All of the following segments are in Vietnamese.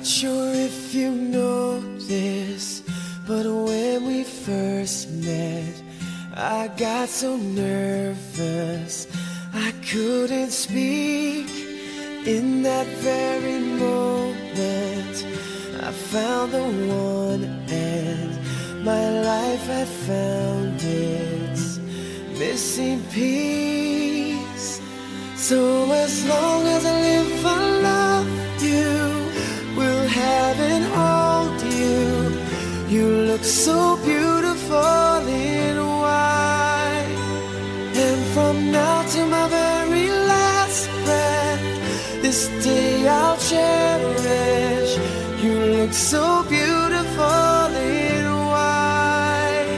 Sure if you know this, but when we first met, I got so nervous I couldn't speak. In that very moment I found the one, and my life had found its missing piece. So as long as I live, I love you, will have and hold you. You look so beautiful in white, and from now to my very last breath, this day I'll cherish. You look so beautiful in white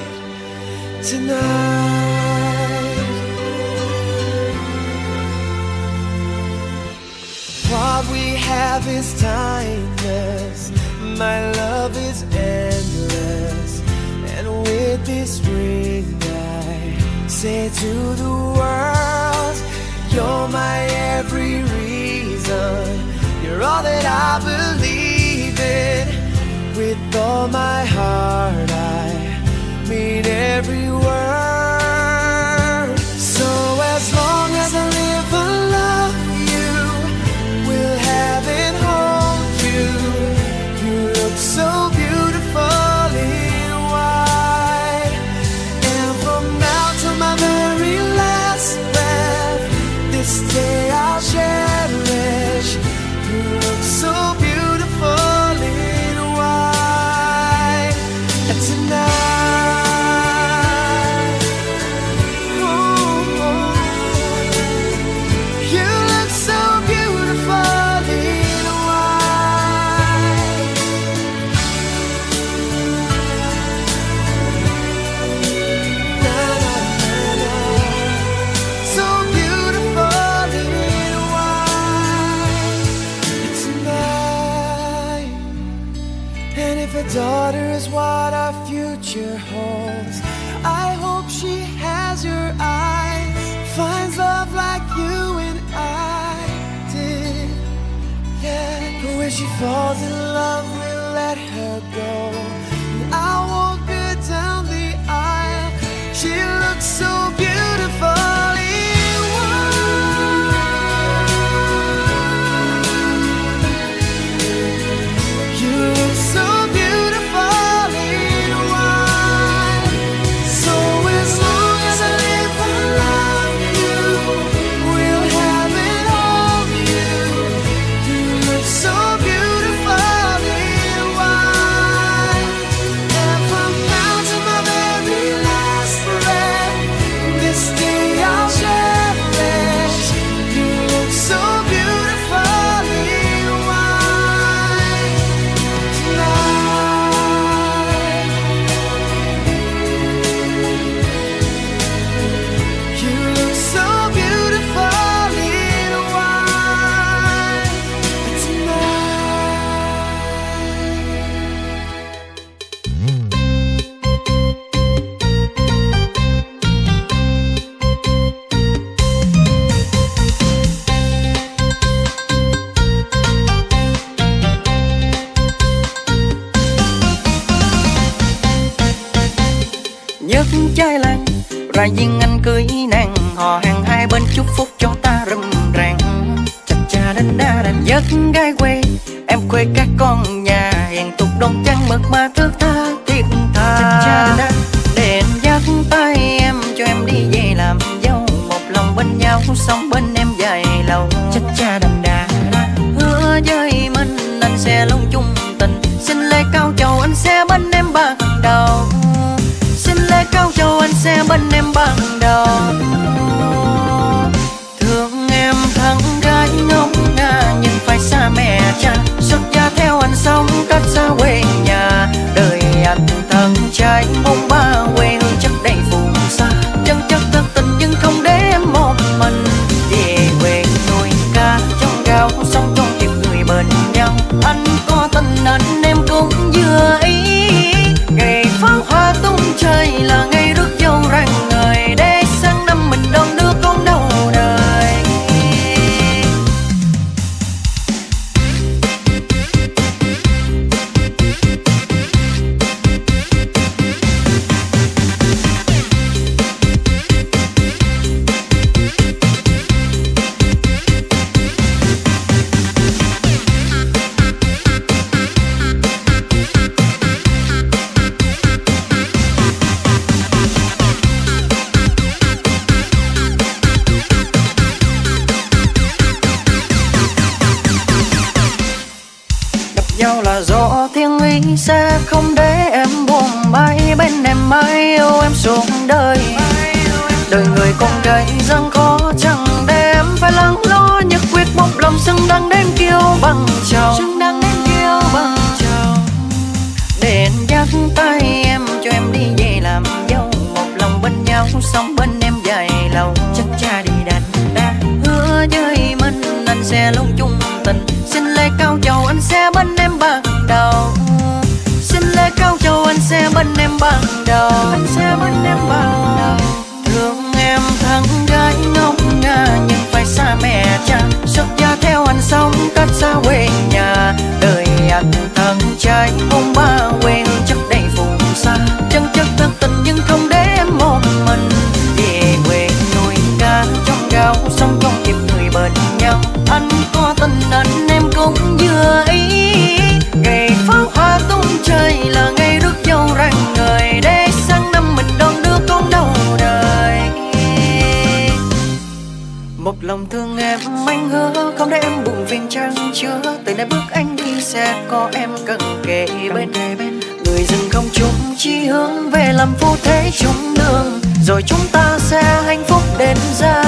tonight. What we have is timeless, my love is endless, and with this ring I say to the world, you're my every reason, you're all that I believe in. With all my heart I mean every word. So as long as I live, I love you, will have and hold you. You look so beautiful in white, and from now to my very last breath, this day I'll cherish. You look so beautiful in white tonight. Oh, you look so beautiful in white. Na, na, na, na. So beautiful in white tonight. And if a daughter is what our future holds, I hope she has your eyes, finds love like you and I did. Yeah, but when she falls in love, we'll let her go, and I'll walk her down the aisle. She looks so beautiful in white. You look so beautiful in white. So as long as I live, I love you, will have and hold you. You look so beautiful in white, and from now to my very last breath, this day I'll cherish. You look so beautiful in white tonight. You look so beautiful in white Nhớ trai làng ra duyên anh cưới nàng, hò hàng hai bên chúc phúc cho ta râm ràng. Chà chà đến đa đành giấc gái quê, em khuê các con nhà hẹn tục đông trăng mực mà thước tha thiết tha. Chà chà đến đa để anh dắt tay em cho em đi về làm dâu, một lòng bên nhau sống bên em dài lâu. Chà chà đành đa hứa với mình anh sẽ luôn chung tình, xin lễ cao chầu anh sẽ bên em ban đầu, xin lễ cao châu anh sẽ bên em ban đầu. Thương em thằng gái ngốc nga nhưng phải xa mẹ cha, xuất gia theo anh sống cách xa quê nhà. Đời anh thân trai bông ba quê hương chất đầy phù sa, chân chất thật tình nhưng không để em một mình. Về quê nuôi ca trong gạo sống trong tìm người bên nhau, anh có tình anh em cũng vừa ý. Ngày pháo hoa tung trời là ngày rước dâu rạng ngời, để sang năm mình đón đứa con đầu đời. đi sẽ không để em buồn bay, bên em mãi yêu em suốt đời. Đời người con gái gian khó chẳng để em phải lắng lo, nhất quyết một lòng xứng đáng đến kêu bằng chồng, xứng đáng đến kêu bằng chồng. Để anh dắt tay em cho em đi về làm dâu, một lòng bên nhau sống bên em dài lâu. Chắc cha đi đành đã hứa với mình anh sẽ luôn chung tình, xin lễ cao chầu anh sẽ bên em ban đầu, xin lễ cao chầu anh sẽ bên em ban đầu, anh sẽ bên em ban đầu. Thương em thằng gái ngốc ngà nhưng phải xa mẹ cha, xuất gia theo anh sống cách xa quê nhà. Đời anh thằng trai ông ba quen chắc đầy phù sa, chân chất thân tình nhưng không để em một mình. Về quê nuôi cá trong gạo sống trong kịp người bên nhau, anh có tình anh em cũng vừa ý. Ngày pháo hoa tung trời là ngày rước dâu rạng ngời, để sang năm mình đón đứa con đầu đời. Một lòng thương em anh hứa không để em buồn phiền trang chứa, từ nay bước anh đi sẽ có em cần kề bên. Người dừng không chung chỉ hướng về làm phu thế chung đường, rồi chúng ta sẽ hạnh phúc đến ra.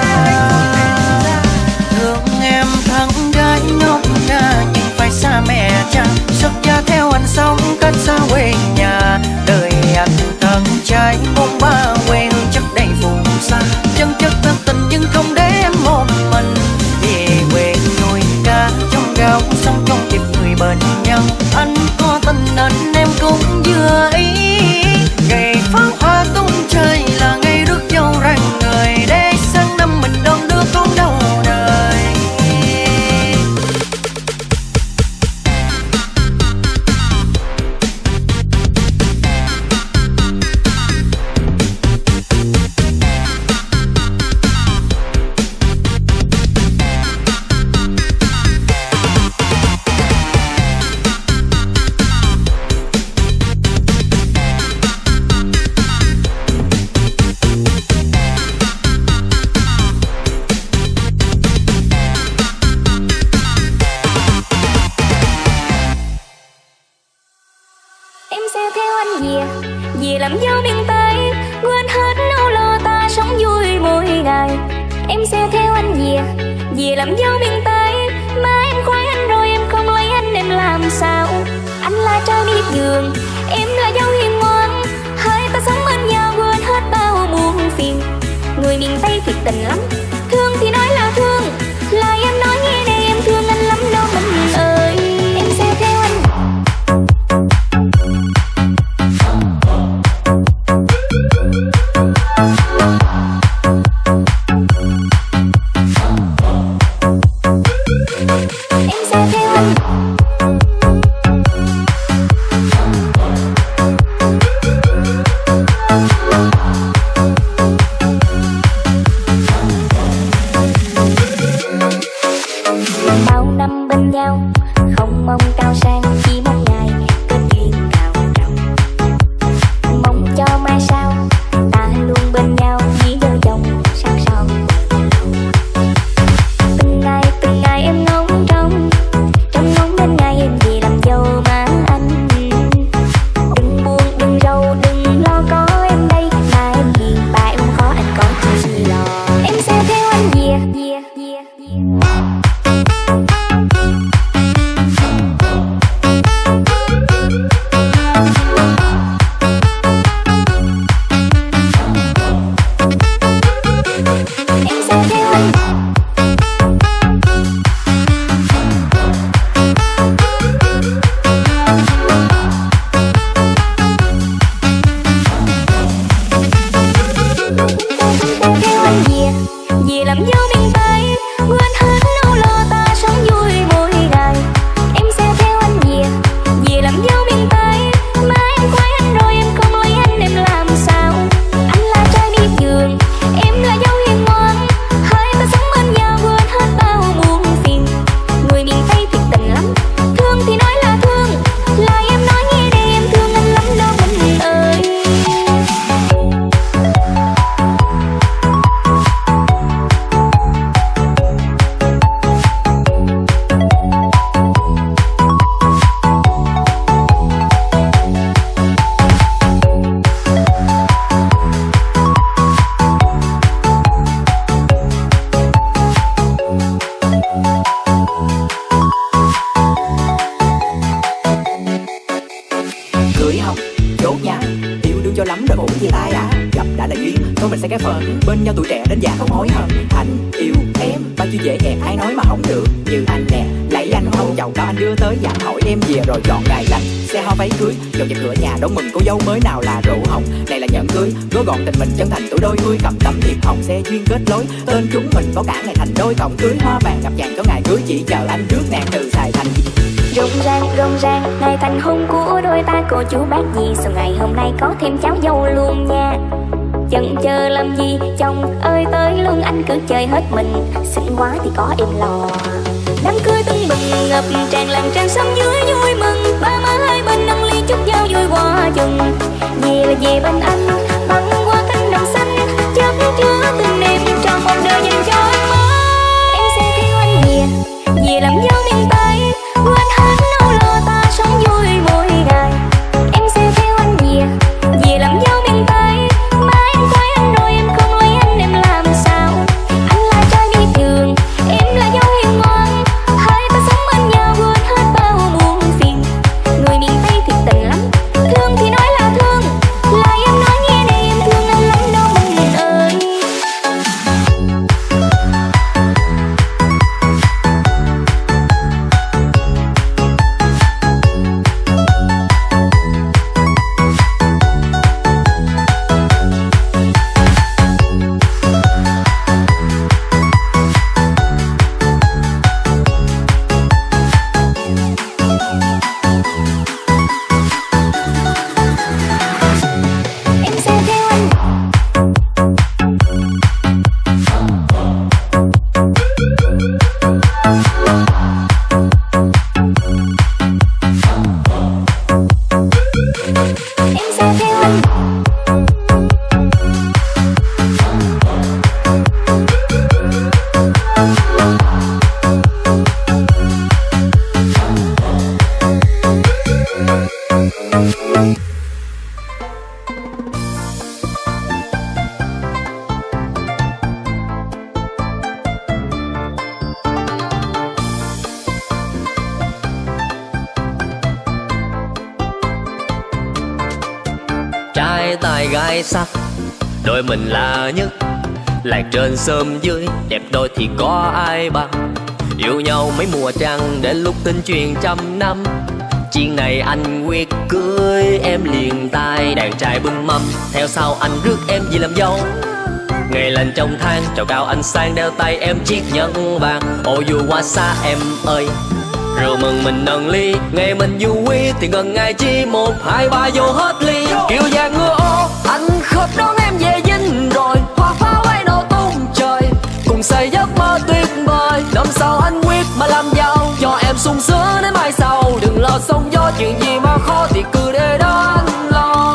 Thương em thằng gái ngốc ngà nhưng phải xa mẹ cha, xuất gia theo anh sống cách xa quê nhà. Đời anh thằng trai bông ba quen chắc đầy phù sa, chân chất thân tình nhưng không để em một mình. Về quê nuôi cá trong gạo sống trong kịp người bên nhau, anh có tình anh em cũng vừa ý. Ngày pháo hoa tung trời là ngày rước dâu rạng ngời, để sang năm mình đón đứa con đầu đời. Về làm dâu miền Tây, quên hết nỗi lo ta sống vui mỗi ngày. Em sẽ theo anh về làm dâu miền Tây. Mà em khoái anh rồi em không lấy anh làm sao? Anh là trai miệt vườn, em là dâu hiền ngoan, hai ta sống bên nhau quên hết bao buồn phiền. Người miền Tây thiệt tình lắm, thương thì nói là thương, lời em nói nghe đây em thương anh lắm đâu mình ơi. Em sẽ theo anh. Em sẽ theo anh. Chốt nha, yêu đương cho lắm rồi ổn chia tay à. Gặp đã là duyên, thôi mình sẽ cái phần bên nhau tuổi trẻ đến già không hối hận. Anh yêu em, bao nhiêu dễ hẹn ai nói mà không được. Như anh nè, lấy anh hông chầu cao anh đưa tới dặn hỏi em về rồi chọn ngày lành. Xe hoa váy cưới, dọn dẹp cửa nhà đón mừng cô dâu mới nào là rượu hồng. Này là nhẫn cưới, gói gọn tình mình chân thành tuổi đôi mươi. Cầm tấm thiệp hồng xe duyên kết lối, tên chúng mình có cả ngày thành đôi. Cổng cưới hoa vàng gặp chàng có ngày cưới, chỉ chờ anh rước nàng từ Sài Thành. Rộn ràng, ngày thành hôn của đôi ta cô chú bác gì. Sau ngày hôm nay có thêm cháu dâu luôn nha. Chần chờ làm gì, chồng ơi tới luôn anh cứ chơi hết mình. Xinh quá thì có em lo. Đám cưới tưng bừng ngập tràn làng trang sông dưới vui mừng. Ba má hai bên nâng ly chúc nhau vui qua chừng. Về là về bên anh, băng qua cánh đồng xanh. Chất chứa từng đêm tròn một đời dành cho anh mới. Em sẽ theo anh về làm dâu miền Tây. Quên hết nỗi lo ta sống vui mỗi ngày. Em sẽ theo anh về làm dâu miền Tây. Má em quay anh rồi em không lấy anh em làm sao. Anh là trai đi trường, em là dâu hiền ngoan. Hai ta sống bên nhau quên hết bao muộn phiền. Người miền Tây thiệt tình lắm, thương thì nói là thương. Lời em nói nghe đây em thương anh lắm đâu mình ơi. Em sẽ theo anh. Em sẽ theo anh. Trai tài gái sắc, đôi mình là nhất. Lạc trên sớm dưới, đẹp đôi thì có ai bằng. Yêu nhau mấy mùa trăng, đến lúc tin truyền trăm năm. Chuyện này anh quyết cưới em liền tay. Đàn trai bưng mâm, theo sau anh rước em về làm dâu. Ngày lành trong tháng, trầu cao anh sang đeo tay em chiếc nhẫn vàng. Ô dù qua xa em ơi, rượu mừng mình nâng ly. Ngày mình vui thì gần ngày chi 1, 2, 3 vô hết ly. Kiều vàng ngựa ô, anh khớp đón em về dinh rồi. Hoa pháo bay nổ tung trời, cùng xây giấc mơ tuyệt vời. Năm sau anh quyết mà làm giàu, cho em sung sướng đến mai sau. Đừng lo sóng gió, chuyện gì mà khó thì cứ để đó anh lo.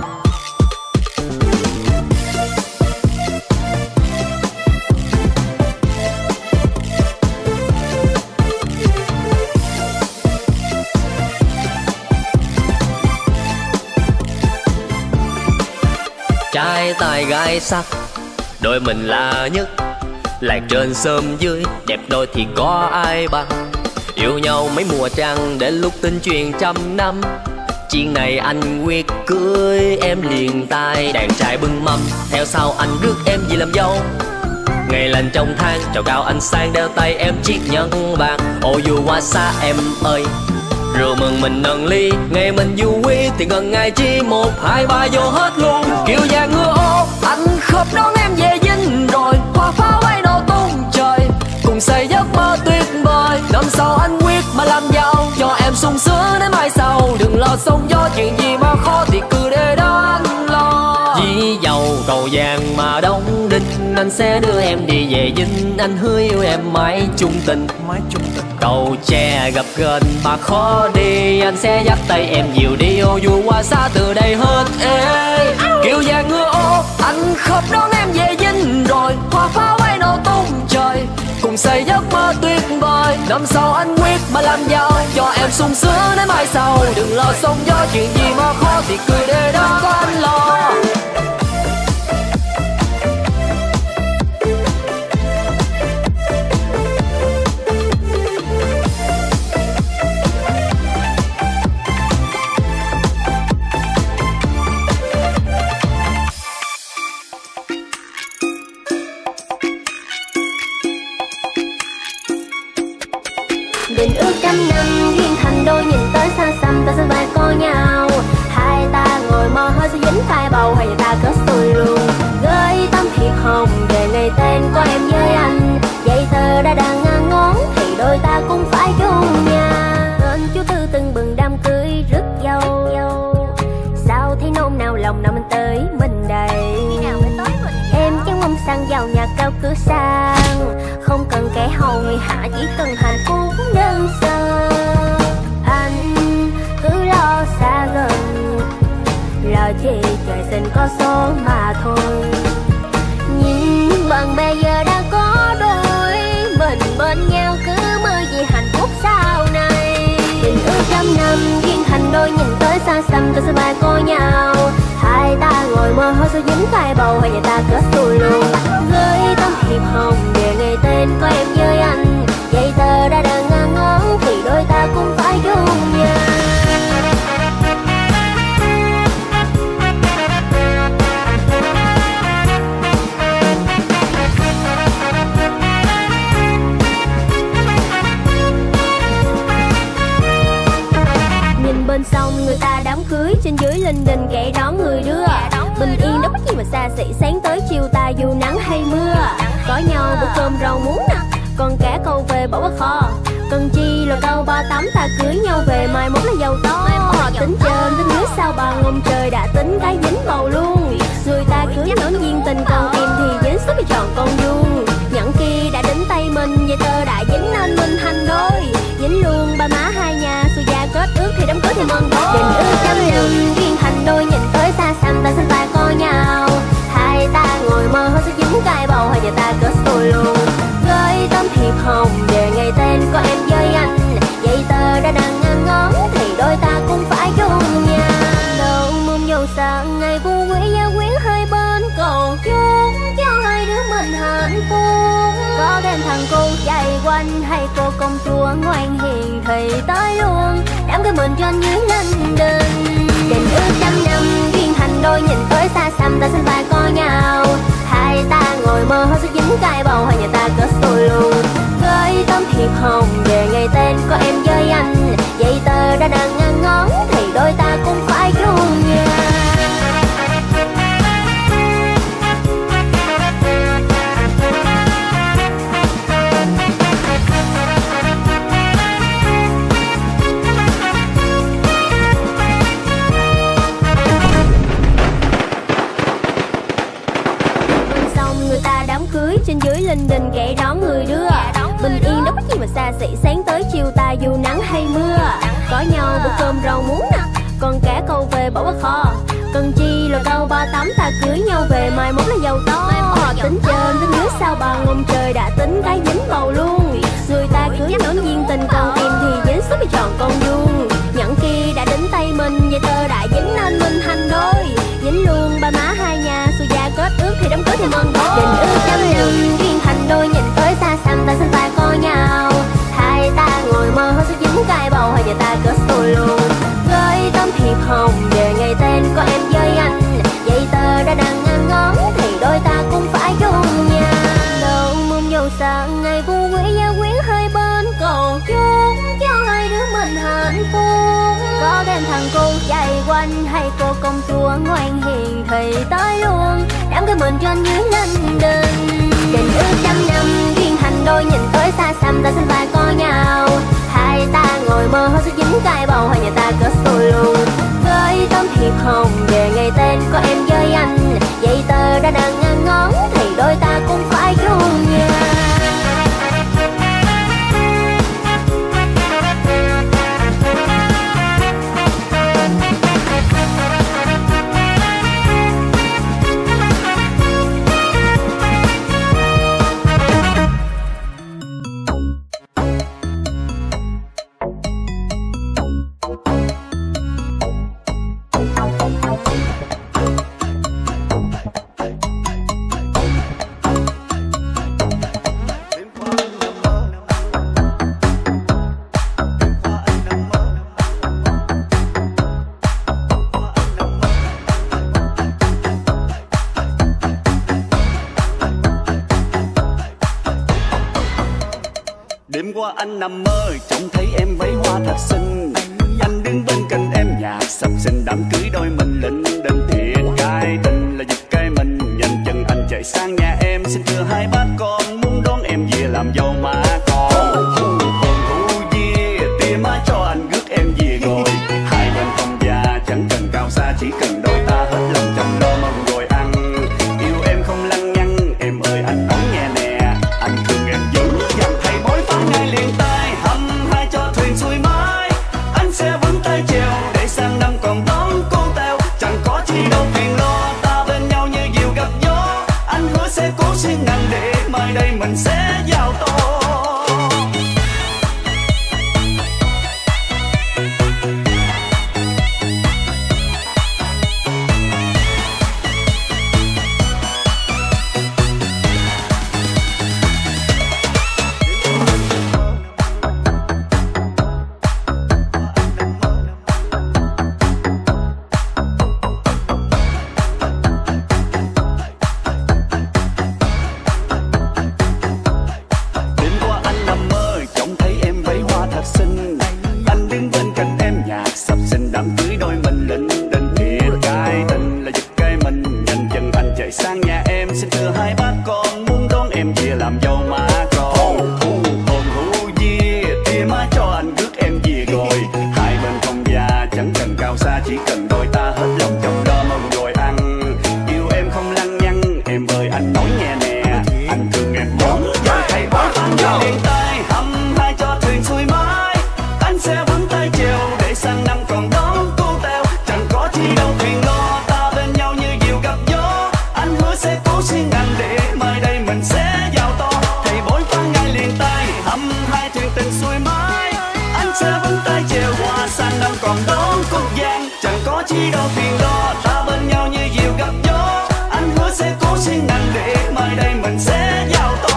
Trai tài gái sắc, đôi mình là nhất. Lạc trên sớm dưới, đẹp đôi thì có ai bằng. Yêu nhau mấy mùa trăng, đến lúc tin truyền trăm năm. Chuyện này anh quyết cưới em liền tay. Đàn trai bưng mâm, theo sau anh rước em về làm dâu. Ngày lành trong tháng, trầu cao anh sang đeo tay em chiếc nhẫn vàng. Ô dù qua xa em ơi, rượu mừng mình nâng ly. Ngày mình vui thì gần ngày chi 1, 2, 3 vô hết luôn. Kiều vàng ngựa ô, anh khớp đón em về dinh rồi. Hoa pháo bay nổ tung trời, cùng xây giấc mơ tuyệt vời. Năm sau anh quyết mà làm giàu, cho em sung sướng đến mai sau. Đừng lo sóng gió, chuyện gì mà khó thì cứ để đó anh lo. Dì dầu cầu vàng mà đóng đinh, anh sẽ đưa em đi về dinh. Anh hứa yêu em mãi chung tình. Cầu tre gặp gần mà khó đi, anh sẽ dắt tay em nhiều đi. Ô dù qua xa từ đây hết ê. Kiều vàng ngựa ô, anh khớp đón em về dinh rồi. Hoa pháo bay nổ tung trời, cùng xây giấc mơ tuyệt vời. Năm sau anh quyết mà làm giàu, cho em sung sướng đến mai sau. Đừng lo sóng gió, chuyện gì mà khó thì cứ để đó có anh lo. dính phai bầu hay người ta kết xui luôn. Gửi tấm thiệp hồng về ngày tên của em với anh, giấy tờ đã đang ngang ngón thì đôi ta cũng phải chung nhà. Tên chú Tư từng bừng đám cưới rước dâu, sao thấy nôn nào lòng nào mình tới mình đây. Em chẳng mong sang giàu nhà cao cửa sang, không cần kẻ hầu người hạ, chỉ cần hạnh phúc đơn sơ. Anh cứ lo xa gần, lo chi trời sinh có số mà thôi. Nhìn bạn bè giờ đã có đôi, mình bên nhau cứ mơ gì hạnh phúc sau này. Tình ước trăm năm duyên thành đôi, nhìn tới xa xăm ta sẽ vai cô nhau. Hai ta ngồi mơ hơi sao dính phai bầu hay người ta kết xui luôn. Gửi tấm thiệp hồng về ngày tên của em với anh, giấy tờ đã đang ngang ngón thì đôi ta cũng phải chung nhà. Bên sông người ta đám cưới, trên dưới linh đình kẻ đón người đưa. Bình yên đâu có gì mà xa xỉ, sáng tới chiều ta dù nắng hay mưa. Có nhau bữa cơm rau muống nè, còn cả câu về bỏ vào kho. Cần chi là câu ba tắm, ta cưới nhau về mai mốt là giàu to. Tính trên tính dưới sao bằng ông trời đã tính cái dính bầu luôn. Người ta cưới nón duyên tình, còn tìm thì dính số bị tròn con vuông. Nhẫn kia đã đến tay mình, vậy tơ đã dính nên mình thành đôi. Dính luôn ba má hai nhà, xui gia kết ước thì đám cưới thì mừng thôi. Tình ước trăm năm duyên thành đôi, nhìn tới xa xăm ta sinh vai có nhau. Hai ta ngồi mơ hơi sẽ dính cài bầu hay giờ ta kết xui luôn. Gửi tấm thiệp hồng về ngày tên của em với anh, giấy tờ đã đang ngang ngón thì đôi ta cũng phải chung nhà. Đâu mong dầu sáng ngày vui quý gia quyến hai bên cầu chúc cho hai đứa mình hạnh phúc. Có thêm thằng cô chạy quanh hay cô công chúa ngoan hiền thì tới luôn, đám cưới mình trên dưới linh đình. Tình ước trăm năm duyên thành đôi, nhìn tới xa xăm ta sinh vai có nhau. Hai ta ngồi mơ hơi sẽ dính cài bầu hay người ta kết xui luôn. Gửi tấm thiệp hồng về ngày tên của em với anh, giấy tờ đã đang ngang ngón thì đôi ta cũng phải chung nhà. Trên dưới linh đình kẻ đón người đưa. Bình yên đâu có gì mà xa xỉ, sáng tới chiều ta dù nắng hay mưa. Có nhau bữa cơm rau muống nè, còn cả câu về bỏ vào kho. Cần chi là câu ba tắm, ta cưới nhau về mai mốt là giàu to. Tính trên tính dưới sao bằng ông trời đã tính cái dính bầu luôn. Người ta cưới nón duyên tình, còn tìm thì dính số bị tròn con vuông. Nhẫn kia đã đến tay mình, vậy tơ đã dính nên mình thành đôi. Dính luôn ba má hai nhà, xui gia kết ước thì đám cưới thì mừng thôi. Tình ước trăm năm duyên thành đôi, nhìn tới xa xăm ta sinh vai có nhau. Hai ta ngồi mơ hơi sẽ dính cài bầu hay giờ ta kết xui luôn. Gửi tấm thiệp hồng về ngày tên của em với anh, giấy tờ đã đang ngang ngón thì đôi ta cũng phải chung nhà. Đâu mong dầu sáng ngày vui quý gia quyến hai bên cầu chúc cho hai đứa mình hạnh phúc. Có thêm thằng cô chạy quanh hay cô công chúa ngoan hiền thì tới luôn, đám cưới mình trên dưới linh đình. Tình ước trăm năm duyên thành đôi, nhìn tới xa xăm ta sinh vai có nhau. Hai ta ngồi mơ hơi sẽ dính cài bầu hay người ta kết xui luôn. Gửi tấm thiệp hồng về ngày tên của em với anh, giấy tờ đã đang ngang ngón thì đôi ta cũng phải chung nhà. Đêm qua anh nằm mơ trông thấy em váy hoa thật xinh, anh đứng bên cạnh em nhạc sập sình đám cưới đôi mình lịnh đinh thiệt biết đâu phiền lo, ta bên nhau như diều gặp gió. Anh hứa sẽ cố xuyên nặng để mai đây mình sẽ giàu to.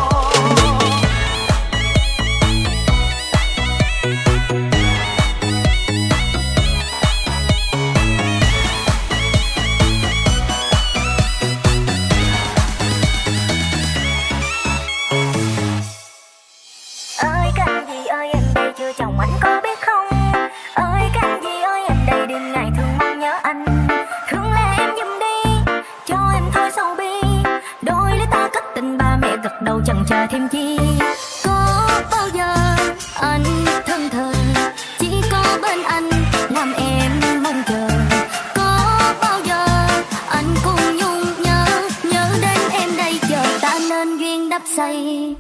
Ơi canh gì ơi em đây chưa chồng anh có biết không? Ơi canh gì ơi em đây đêm ngày thương mong nhớ anh. Thương là em giùm đi, cho em thôi sầu bi. Đôi lứa ta cất tình ba mẹ gật đầu chần chờ thêm chi. Có bao giờ anh thân thờ, chỉ có bên anh làm em mong chờ. Có bao giờ anh cùng nhung nhớ, nhớ đến em đây chờ ta nên duyên đắp xây.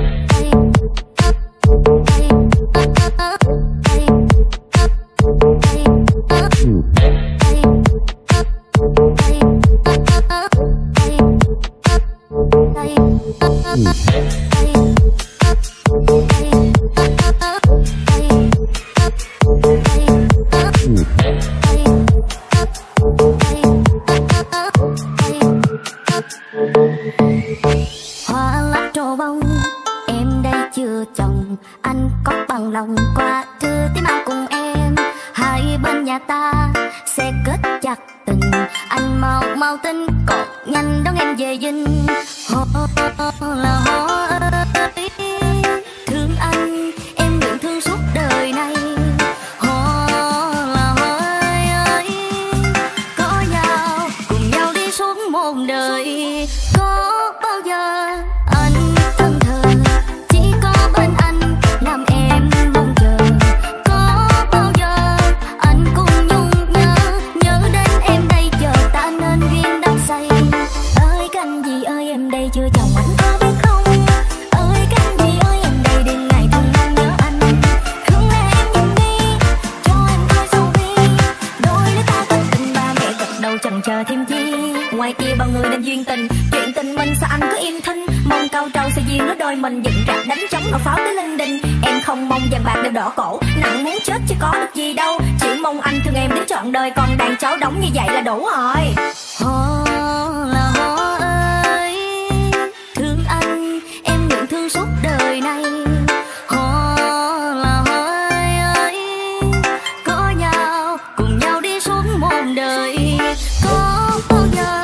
Hoa lắc trổ bông, em đây chưa chồng, anh có bằng lòng qua trưa tím ăn cùng em. Hai bên nhà ta sẽ kết chặt tình, anh mau mau tin còn nhanh đón em về dinh. Hò là hò ơi, thương anh em nguyện thương suốt đời này. Hò là hò ơi, có nhau cùng nhau đi suốt một đời. Có bao giờ anh thân thờ, chỉ có bên anh làm em mong chờ. Có bao giờ anh cùng nhung nhớ, nhớ đến em đây chờ ta nên duyên đắp xây. Ơi canh gì ơi em đây chưa chồng anh có biết không? Ơi canh gì ơi em đây đêm ngày thương mong nhớ anh. Thương là em giùm đi, cho em thôi sầu bi. Đôi lứa ta cất tình ba mẹ gật đầu chần chờ thêm chi. Ngoài kia bao người nên duyên tình, chuyện tình mình sao anh cứ im thinh. Mong cao trâu sẽ duyên nó đôi mình dựng rạp đánh trống nổ pháo tới linh đình. Em không mong vàng bạc đều đỏ cổ, nặng muốn chết chứ có được gì đâu. Chỉ mong anh thương em đến trọn đời, còn đàn cháu đóng như vậy là đủ rồi. Hò là hò ơi, thương anh em nguyện thương suốt đời này. Hò là hò ơi, có nhau cùng nhau đi suốt một đời. Có bao giờ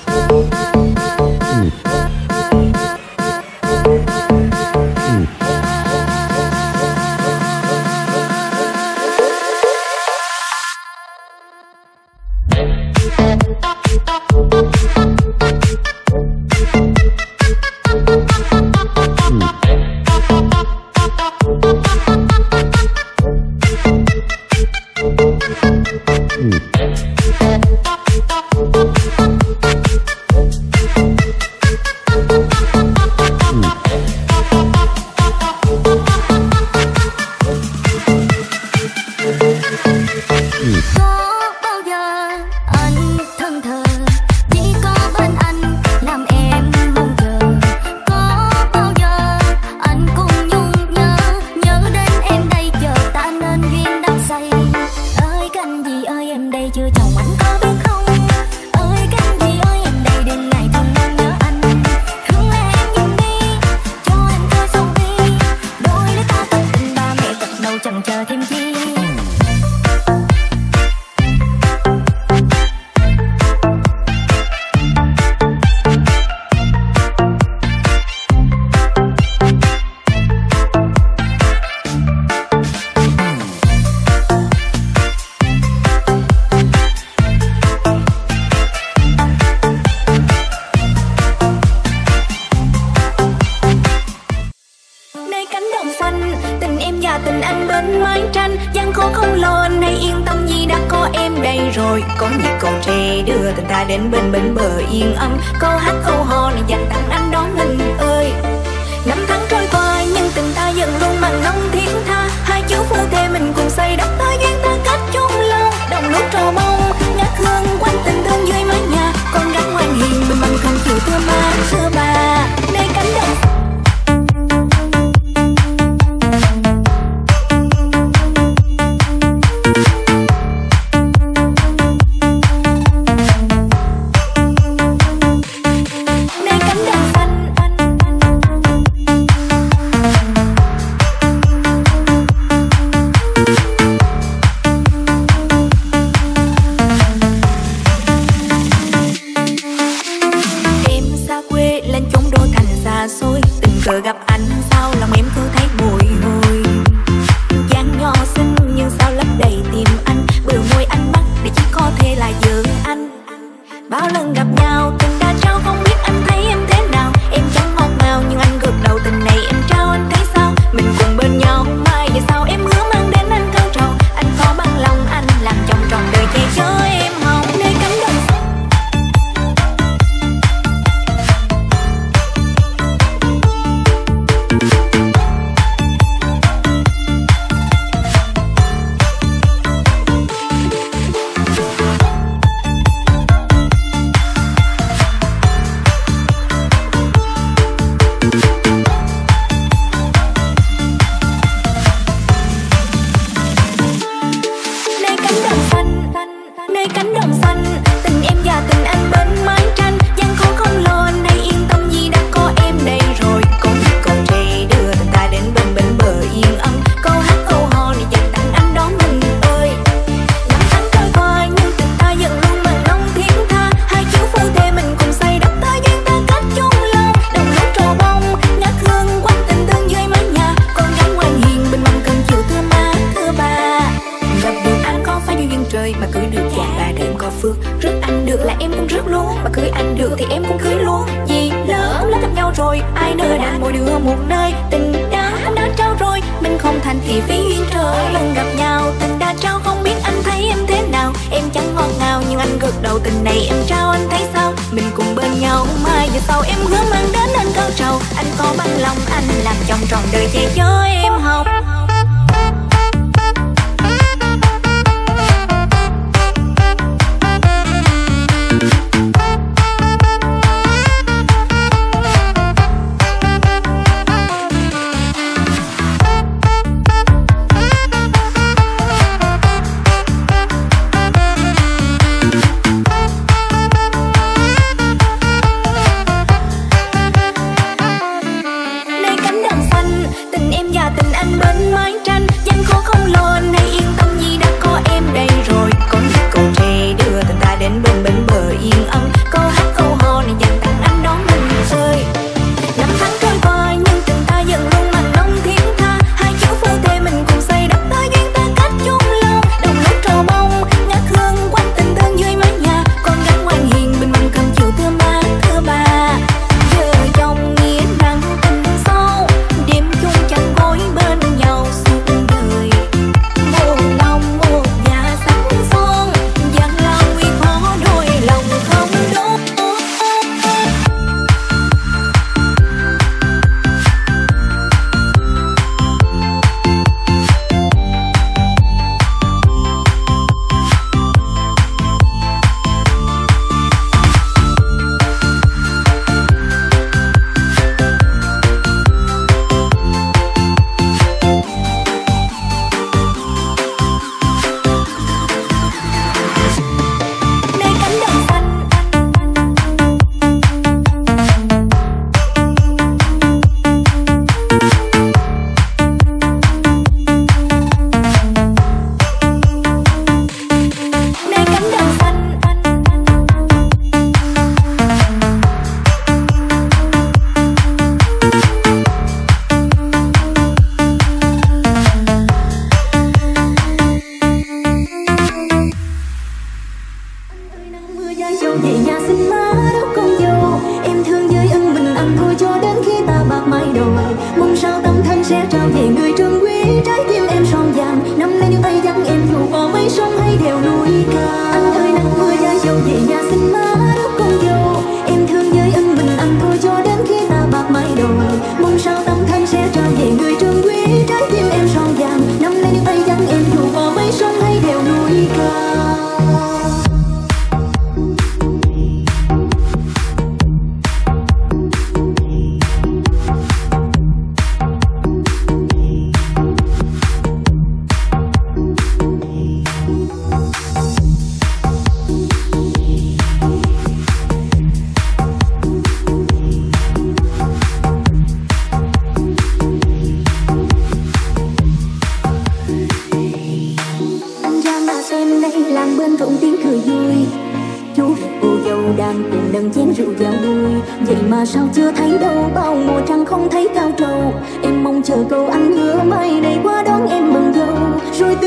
anh thân thờ, chỉ có bên anh làm em mong chờ. Có bao giờ anh cùng nhung nhớ, nhớ đến em đây chờ ta nên duyên đắp xây. Ơi canh gì ơi em đây chưa chồng anh có biết không? Ơi canh gì ơi em đây đêm ngày thương mong nhớ anh. Thương là em giùm đi, cho em thôi sầu bi. Đôi lứa ta cất tình ba mẹ gật đầu chần chờ thêm chi. Tình anh bên mái tranh, gian khổ không lo anh hãy yên tâm vì đã có em đây rồi. Có nhịp cầu tre đưa tình ta đến bên bờ yên ấm. Câu hát câu hò này dành tặng anh đó mình ơi. Năm tháng trôi qua nhưng tình ta dần luôn mặn nồng thiết tha. Hai chữ phu thê mình cùng xây đắp tới duyên ta cách chung lâu. Đồng lúc trò mong ngát hương quanh tình thương dưới mái nhà. Con gái ngoan hiền bình bằng không chịu thưa má xưa bà. Nơi cánh đồng Bao lần gặp nhau tình đã trao, không biết anh thấy em thế nào. Em chẳng ngọt ngào nhưng anh gật đầu, tình này em trao anh thấy sao. Mình cùng bên nhau mai về sau, em hứa mang đến anh cao trào. Anh có bằng lòng anh làm chồng trọn đời che chở em hồng nơi cánh đồng xanh. Nơi cánh đồng xanh, tình em và tình anh bên mái tranh. Gian khó không lo anh hãy yên tâm vì đã có em đây rồi. Có những cầu tre đưa tình ta đến bên bờ yên ấm. Câu hát câu hò này dành tặng anh đón mình ơi. Năm tháng trôi qua nhưng tình ta vẫn luôn mặn nồng thiết tha. Hai chú phu thê mình cùng xây đắp ta duyên ta cách chung lâu. Đồng lúc trầu bông ngát hương quanh tình thương dưới mái nhà. Con gái ngoan hiền bên mâm cơm chiều thưa má thưa bà. Gặp được anh có phải duyên trời mà cưới được chàng bà đêm có phước. Rước anh được là em cũng rước luôn, mà cưới anh được thì em cũng cưới luôn. Vì lỡ cũng đã gặp nhau rồi, ai nỡ đàn mỗi đứa một nơi. Tình đã anh đã trao rồi, mình không thành thì phí duyên trời. Lần gặp nhau tình đã trao, không biết anh thấy em thế nào. Em chẳng ngọt ngào nhưng anh gật đầu, tình này em trao anh thấy sao. Mình cùng bên nhau mai về sau, em hứa mang đến anh cao trào. Anh có bằng lòng anh làm chồng trọn đời che chở em hồng. Tình anh bên mái tranh, gian khó không lo anh hãy yên tâm vì đã có em đây rồi. Có những cầu tre đưa tình ta đến bên bờ yên ấm. Câu hát câu hò này dành tặng anh đón mình ơi. Năm tháng trôi qua nhưng tình ta vẫn luôn mặn nồng thiết tha. Hai chú phu thê mình cùng xây đắp ta duyên ta cách chung lâu. Đồng lúc trầu bông ngát hương quanh tình thương dưới mái nhà. Con gái ngoan hiền bên mâm cơm chiều thưa má thưa bà. Vợ chồng nghĩa rằng tình sâu, đêm chung chẳng gối bên nhau suốt đời. Một lòng một dạ sắc son, dặn lòng vì khó đôi lòng không đốt. Nơi cánh đồng xanh, nơi cánh đồng xanh. Mưa rơi dâu về nhà xin má đốt con dâu. Em thương với ân mình anh thôi cho đến khi ta bạc mái đầu. Mong sao tâm thanh sẽ trao về người trân quý. Trái tim em son vàng nắm lấy những tay dắt em dù có mấy sóng hay đèo núi cao. Anh ơi nắng mưa rơi dâu về nhà xin má đốt con dâu. Em thương với ân mình anh thôi cho đến khi ta bạc mái đầu. Mong sao tâm thanh sẽ trao về người trân quý. Trái tim em son vàng nắm lấy những tay dắt em dù có mấy sóng hay đèo núi cao. Anh ra mà xem đây, làng bên rộn tiếng cười vui. Chú cô dâu đang cùng nâng chén rượu vào đuôi. Vậy mà sao chưa thấy đâu, bao mùa trăng không thấy cao trầu. Em mong chờ câu anh hứa mai này qua đón em mừng thâu. Rồi từ